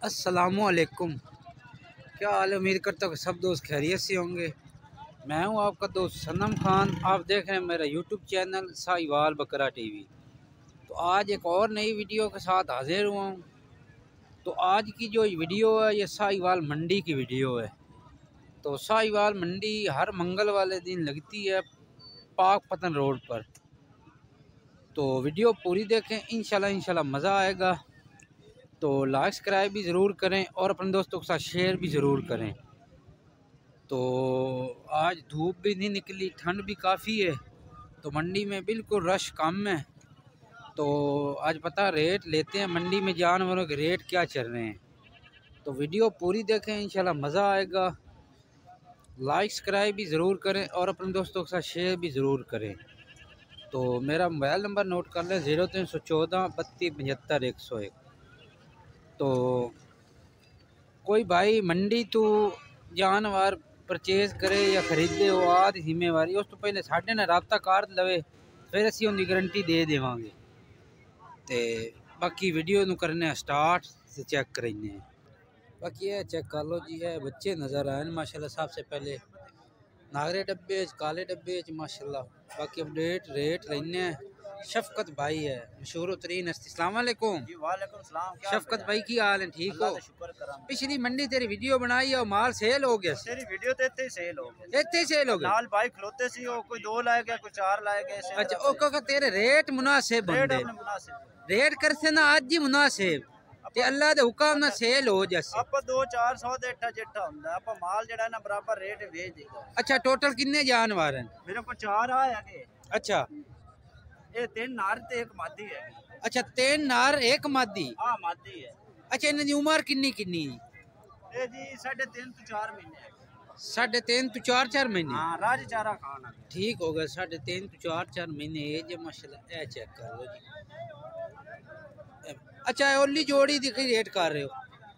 अस्सलामुअलैकुम। क्या हाल है? उम्मीद करता हूँ कि सब दोस्त खैरियत से होंगे। मैं हूँ आपका दोस्त सनम खान। आप देख रहे हैं मेरा यूट्यूब चैनल साहिवाल बकरा टीवी। तो आज एक और नई वीडियो के साथ हाजिर हुआ हूँ। तो आज की जो वीडियो है ये साहिवाल मंडी की वीडियो है। तो साहिवाल मंडी हर मंगल वाले दिन लगती है पाक पतन रोड पर। तो वीडियो पूरी देखें, इंशाल्लाह मज़ा आएगा। तो लाइक सब्सक्राइब भी ज़रूर करें और अपने दोस्तों के साथ शेयर भी ज़रूर करें। तो आज धूप भी नहीं निकली, ठंड भी काफ़ी है, तो मंडी में बिल्कुल रश कम है। तो आज पता रेट लेते हैं मंडी में जानवरों के रेट क्या चल रहे हैं। तो वीडियो पूरी देखें, इंशाल्लाह मज़ा आएगा। लाइक सब्सक्राइब भी ज़रूर करें और अपने दोस्तों के साथ शेयर भी ज़रूर करें। तो मेरा मोबाइल नंबर नोट कर लें 0314 32 75 101। तो कोई भाई मंडी तो जानवर परचेज करे या खरीदे हो आदि जिम्मेवारी उस तो पहले साढ़े ना रबता कर लवे, फिर असी उनकी गारंटी दे देवांगे। ते बाकी वीडियो नू करने स्टार्ट से चेक करेंगे। बाकी ये चेक कर लो जी, है बच्चे नज़र आए माशाल्लाह। सबसे पहले नागरे डब्बे काले डब्बे माशाल्लाह। बाकी अपडेट रेट लेने शफकत भाई है मशहूर तरीन हस्ती। अस्सलाम वालेकुम। वालेकुम सलाम। शफकत भाई की हाल है? ठीक हो? पिछली मंडी तेरी वीडियो बनाई और माल सेल हो गया। तेरी वीडियो तो इतने सेल हो गया, इतने सेल हो गया। नाल भाई खलोते सी, वो कोई 2 लाए गया, कोई 4 लाए गए। अच्छा ओ का तेरे रेट मुनासिब बंदे रेट करसे ना आज ही मुनासिब ते अल्लाह दे हुक्म ना सेल हो जैसे। आप 2-400 दे इट्ठा जिट्ठा हुंदा, आप माल जेड़ा ना बराबर रेट भेज देगा। अच्छा टोटल कितने जानवर हैं? मेरे को 4 आया के। अच्छा ये 3 नार ते 1 मादी है। अच्छा 3 नार 1 मादी। हां मादी है। अच्छा इन्हां दी उम्र किन्नी किन्नी? ये जी 3.5 to 4 महीने। 3.5 to 4 महीने। हां राज चारा खाना ठीक हो गया। 3.5 to 4 महीने एज है माशाल्लाह। ए चेक कर लो जी। अच्छा ओली जोड़ी दी रेट कर रहे हो?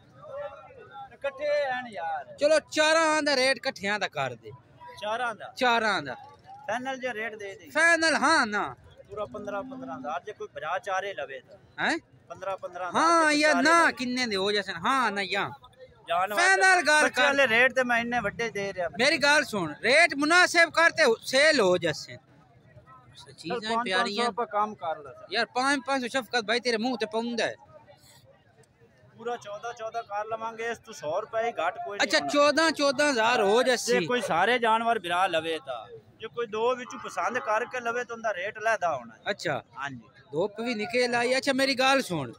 इकट्ठे हैं यार। चलो चारां दा रेट इकट्ठियां दा कर दे। चारां दा फाइनल जो रेट दे दे। फाइनल हां ना पूरा 15,000 जे कोई बजा चारे लवे तो हैं 15,000 हां या ना किन्ने दे हो जैसे हां ना या फाइनल गाल कर ले। रेट ते मैं इन्ने बड़े दे रहा। मेरी गाल सुन, रेट मुनासिब करते सेल हो जैसे। चीजें प्यारी हैं पर काम कर लो यार। 500 शफकत भाई तेरे मुंह ते पौंदा है। पूरा 14 कर लवांगे। इस तो 100 रुपए घाट कोई। अच्छा 14,000 हो जैसे। कोई सारे जानवर बिरा लवे ता जो कोई 2 विचू पसंद करके लवे तो उनका रेट लैदा होना। अच्छा हां जी धूप भी निकल आई। अच्छा मेरी गाल सुन,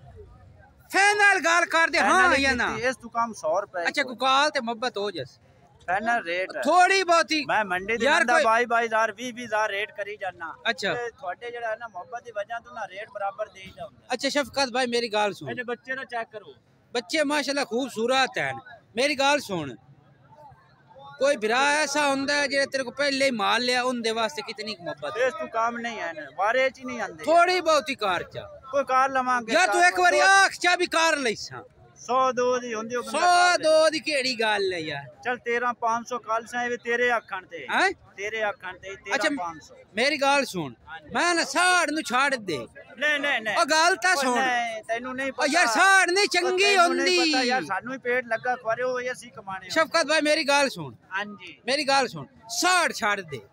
फाइनल गाल कर दे हां या ना। इस तो काम 100 रुपए। अच्छा कुकाल ते मोहब्बत हो जैसे फाइनल रेट थोड़ी बहुत ही। मैं मंडी दे अंदर 22,000 20,000 रेट करी जाना। अच्छा थोड़े जेड़ा है ना मोहब्बत दी वजह तो ना रेट बराबर दे ही जाऊंगा। अच्छा शफकत भाई मेरी गाल सुन, मेरे बच्चे ना चेक करो। बच्चे माशाल्लाह खूबसूरत हैं। मेरी गाल सुन, कोई बिरा ऐसा होंदा है जे तेरे को पहले ही माल लिया उनके वास्ते कितनी मोहब्बत है। इस तो काम नहीं है ना बारे च नहीं आंदे। थोड़ी बहुत ही कार चा कोई कार लवांगे यार। तू एक बार आख चा भी कार लईसा 100-2 दी होंदी। 100-2 दी केड़ी गल है यार। चल 13,500 कल से तेरे आखण ते हैं तेरे आखण ते 13,500। मेरी गाल सुन, मैं ना साड़ नु छाड़ दे। नहीं ओ गाल ता सुन, तैनू नहीं ओ पता यार साड़ नहीं चंगी होंदी यार। सानू ही पेट लगा खवारे हो ऐसी कमाने। शफकत भाई मेरी गाल सुन। हां जी मेरी गाल सुन, साड़ छाड़ दे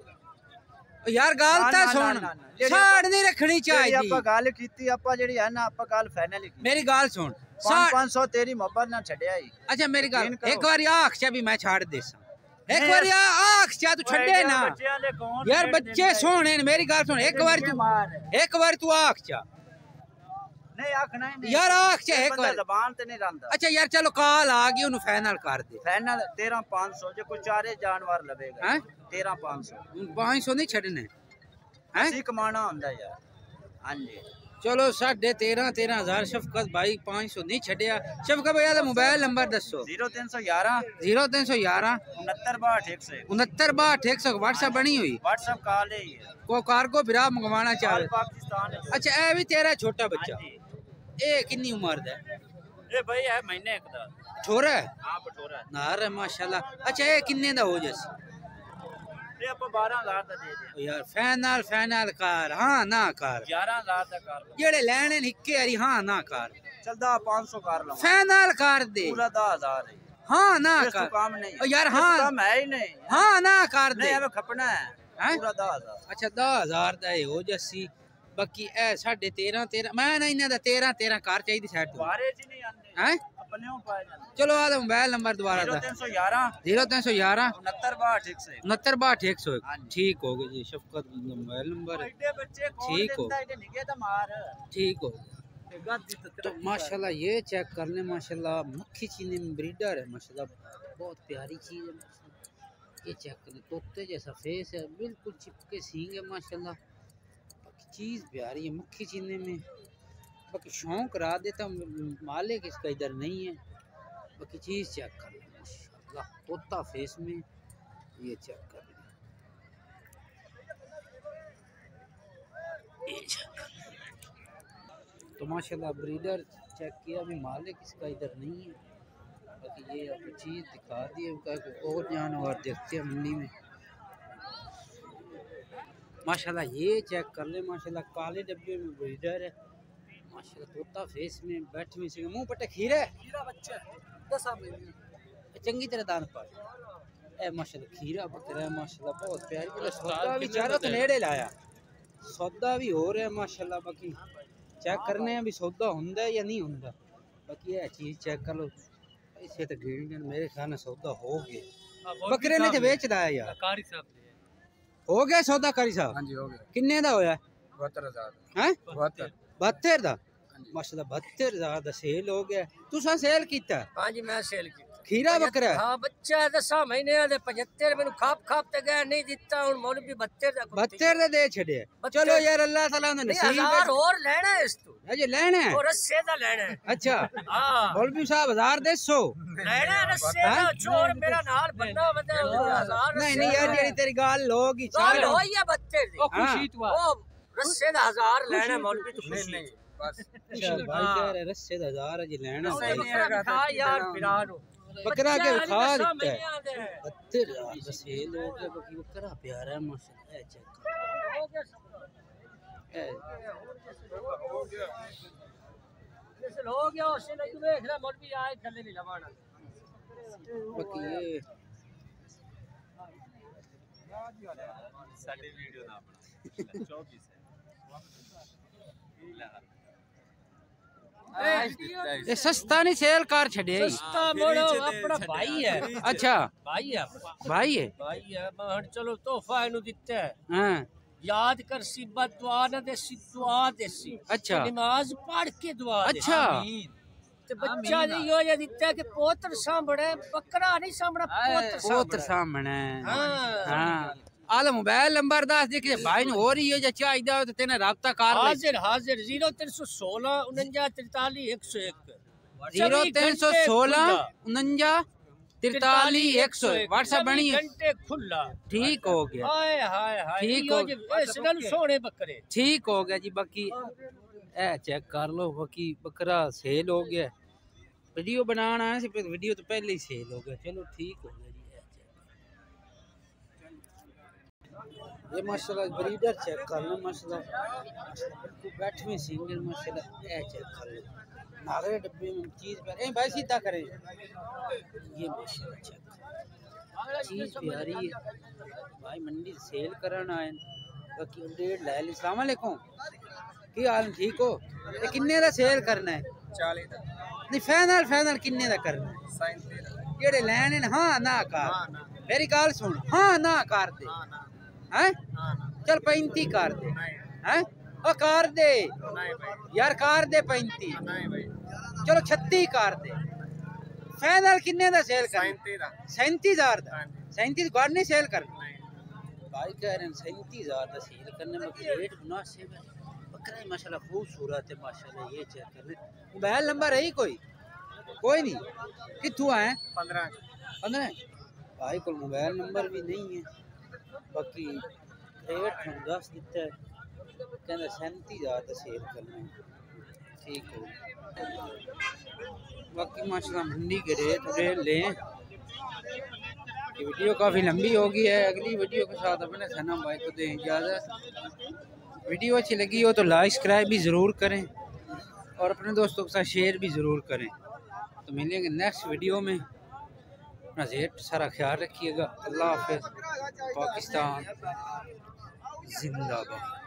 यार। गाल ता सुन, साड़ नहीं रखनी चाहिए। ਆਪਾਂ ਗੱਲ ਕੀਤੀ ਆਪਾਂ ਜਿਹੜੀ ਹੈ ਨਾ ਆਪਾਂ ਗੱਲ ਫਾਈਨल ਕੀਤੀ। मेरी गाल सुन 500 तेरी मोहब्बत ना छड़या ही। अच्छा मेरी गाल एक बार आख चा भी मैं छाड़ दे सा। एक बार आख चा तू छड़े ना यार। बच्चे सोने मेरी गाल सुन, एक बार तू आख चा नहीं आखना ही नहीं यार। आख चा एक बार जबान ते नहीं रंदा। अच्छा यार चलो काल आ गई उन्हें फाइनल कर दे। फाइनल 13,500 जो कोई चारे जानवर लवेगा। हैं 13,500 500 नहीं छड़ने हैं। सी कमाना होंदा यार। हां जी चलो 13,500 शफकत भाई 500 नहीं छड़िया। शफकत भाई दा मोबाइल नंबर दसो। 0311 0311 6962 6962 व्हाट्सएप बनी हुई। व्हाट्सएप कॉल है को कार्गो बिरा मंगवाना चाहे पाकिस्तान। अच्छा ए भी तेरा छोटा बच्चा ए कितनी उम्र दा? ए भाई है महीने एक दा छोरा है। हां बटोरा नार है माशाल्लाह। अच्छा ए कितने दा हो जैसे? ये आप 12,000 दा दे दे यार। फाइनल कर हां ना कर 11,000 दा कर जेड़े लेने हिक्के हरी हां ना कर चल 500 कर लो फाइनल कर दे पूरा 10,000 है। हाँ ना इस तो कर काम नहीं ओ यार इस तो हाँ काम है ही नहीं हाँ ना कर दे नहीं हमें खपना है हैं? पूरा 10,000 अच्छा 10,000 ਦਾ ਇਹ ਹੋ ਜੱਸੀ ਬਾਕੀ ਇਹ 13.5 ਮੈਂ ਨਾ ਇਹਨਾਂ ਦਾ 13 ਕਾਰ ਚਾਹੀਦੀ ਸਾਈਡ ਤੋਂ बारे च नहीं आंदे हैं अपने ऊ पाए जांदे चलो आ मोबाइल नंबर दोबारा दा 0311 0311 69 69 हाँ जी। ठीक हो गया जी शफकत मोबाइल नंबर एडे बच्चे कौन ठीक हो। देता है निगे तो मार ठीक हो गया तो माशाल्लाह ये चेक कर ले माशाल्लाह मक्खी चीनी में ब्रीडर है माशाल्लाह बहुत प्यारी चीज़ है माशाल्लाह ये चेक कर ले तोते जैसा फेस है बिल्कुल चिपके सींग है माशाल्लाह बाकी चीज़ प्यारी है मक्खी चीनी में बाकी शौक रहा देता मालिक इसका इधर नहीं है बाकी चीज़ चेक कर ले माशाल्लाह तोता फेस में ये चेक कर ले ये चेक कर ले तो माशाल्लाह ब्रीडर चेक किया अभी मालिक इसका इधर नहीं है बाकी ये आपको चीज़ दिखा दी है और जानवर देखते हैं मंडी में माशाल्लाह ये चेक कर ले माशाल्लाह काले डब्बे में ब्रीडर है माशाल्लाह तोता फेस में बैठ में से मुंह पट्टे खीरा बच्चा 10 महीने चंगी तरह दान पर ए माशाल्लाह खीरा बकरा है माशाल्लाह बहुत प्यारी बोले सौदा भी चारों तो नेड़े लाया सौदा भी हो रहा है माशाल्लाह बाकी चेक करने हैं भी सौदा हुंदा या नहीं हुंदा बाकी ये चीज चेक कर लो इसे तो गिन मेरे ख्याल में सौदा हो गया बकरे ने तो बेच दिया यार कारी साहब हो गया सौदा कारी साहब हां जी हो गया किन्ने दा होया 72000 हैं 72 72 दा माशाल्लाह 72,000 दा सेल हो गया तुसा सेल कीता हां जी मैं सेल की खीरा बकरा हां बच्चा 10 महीने दे 75 मैंने खाप ते गए नहीं दिता हुन मौलवी 72 दा 72 दा दे छड़े चलो यार अल्लाह ताला ने नसीब हजार और लेना है इस तो अजे लेना है और रस्से दा लेना है अच्छा हां मौलवी साहब 1000 देसो लेना है रस्से दा छोर मेरा नाल बन्ना बता 1000 नहीं नहीं यार जेडी तेरी गाल होगी गाल होई है 72 दी ओ खुशी तू ओ रस्से दा 1000 लेना मौलवी तो खुशी नहीं बस अच्छा भाई कह रहे रस्से दा 1000 अजे लेना था यार फिरानो बकरा के खा देता है 72,000 का सेल हो गया बाकी बकरा प्यारा है माशाल्लाह है चेक हो गया उससे नहीं देख रहा मौलवी आए थल्ले नहीं लवाना बाकी ये साडी वीडियो ना अपना 24 ये सस्ता नहीं सेल कार छड़े सस्ता मोड़ो अपना भाई है अच्छा भाई है भाई है मैं चलो तोहफा इनु दिता है हां याद कर सिबत दुआ न दे दुआ देसी अच्छा नमाज पढ़ के दुआ दे अच्छा ते बच्चा ने यो ये दिता कि पोत्र सांभड़े बकरा नहीं सांभड़ा पोत्र सामने हां हां आला मोबाइल नंबर दस देखिए भाई ने हो रही है या चाहिदा हो तो तेने राब्ता कर ले हाजिर हाजिर 0316 49 43 101 0316 49 43 101 व्हाट्सएप बनी है घंटे खुला ठीक हो गया हाय हाय हाय ठीक हो इस नाल सोने बकरे ठीक हो गया जी बाकी ए चेक कर लो बाकी बकरा सेल हो गया वीडियो बनाना है वीडियो तो पहले ही सेल हो गया चलो ठीक हो गया ये माशाल्लाह ब्रीडर चेक कर लो माशाल्लाह बैठ में सिंगल माशाल्लाह ये चेक कर लो नारे डब्बे में चीज पर ए भाई सीधा करें ये माशाल्लाह चेक चीज प्यारी है भाई मंडी सेल करन आए बाकी अपडेट ले ली अस्सलाम वालेकुम की हाल ठीक हो ये किन्ने दा सेल करना है 40 दा नहीं फाइनल किन्ने दा करना है 37 दा केड़े लेने हां ना कर मेरी गाल सुन हां ना कर दे हैं चल 35 कर दे हैं ओ कर दे यार कर दे 35 चलो 36 कर दे फाइनल किन्ने दा सेल कर 37,000 दा 37 गॉड नहीं सेल कर भाई कह रहे हैं 37,000 दा सेल करने में रेट मुनासिब है बकरा माशाल्लाह खूबसूरत है माशाल्लाह ये चेक कर ले मोबाइल नंबर है ही कोई नहीं किथों आए 15 भाई को मोबाइल नंबर भी नहीं है बाकी रेट हम 10 दिता है कहना 37,000 का सेल करना है ठीक हो बाकी माशाल्लाह मंडी के रेट लें ये वीडियो काफ़ी लंबी हो गई है अगली वीडियो के साथ अपने सनम भाई को दें इजाज़त वीडियो अच्छी लगी हो तो लाइक सब्सक्राइब भी ज़रूर करें और अपने दोस्तों के साथ शेयर भी ज़रूर करें। तो मिलेंगे नेक्स्ट वीडियो में। अपना ढेर सारा ख्याल रखिएगा। अल्लाह हाफ़िज़। पाकिस्तान जिंदाबाद।